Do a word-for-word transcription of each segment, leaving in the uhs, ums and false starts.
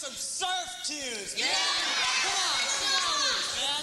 some surf tunes. Yeah! Come on, sing along with us, man.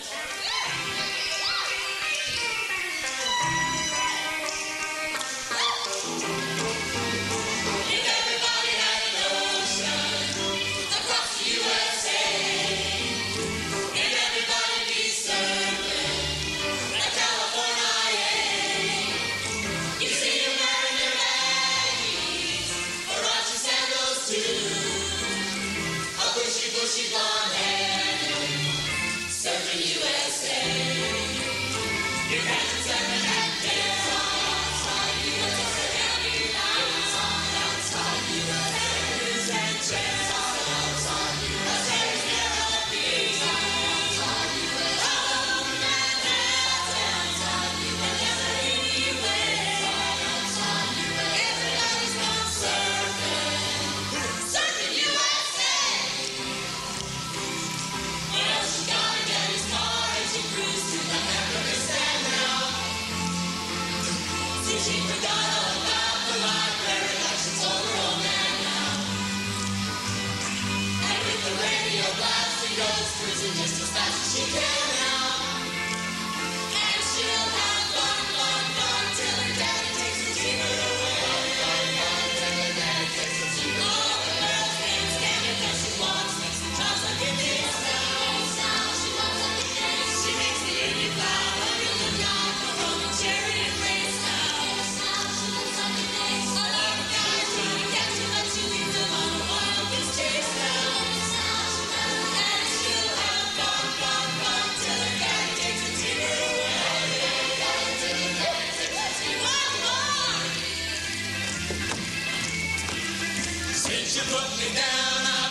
If everybody had an ocean across the U S A, and everybody be surfing at California, you see them wearing their baggies, Huarache sandals too, a bushy, bushy blonde hair, surfing U S A. You catch them surfing at dance on outside U S A, dance on outside U S A, dance on outside U S A, near the beach outside U S A, on Manhattan outside U S A, anywhere outside U S A. Everybody's gone surfing, surfing U S A. Well, she's gotta get his car and she cruised to the Afghanistan now. See, she forgot all about the library like she told her old man now. And with the radio blast, she goes cruising just as fast as she can now. And she'll have fun, fun, fun till her daddy takes the cheaper away. Fun, fun, fun till her daddy takes the cheaper away. All the girls can't stand it 'cause she walks, makes the toss like a dance now. She walks like a dance. She makes the Indian fly under the yacht, the Roman chariot race now. She looks like a dance. A lot of guys trying to catch you, but she leaves them on a wild goose chase now. And she'll have fun, fun, fun till her daddy takes the cheaper away. Till her daddy takes the cheaper away. Since you put me down,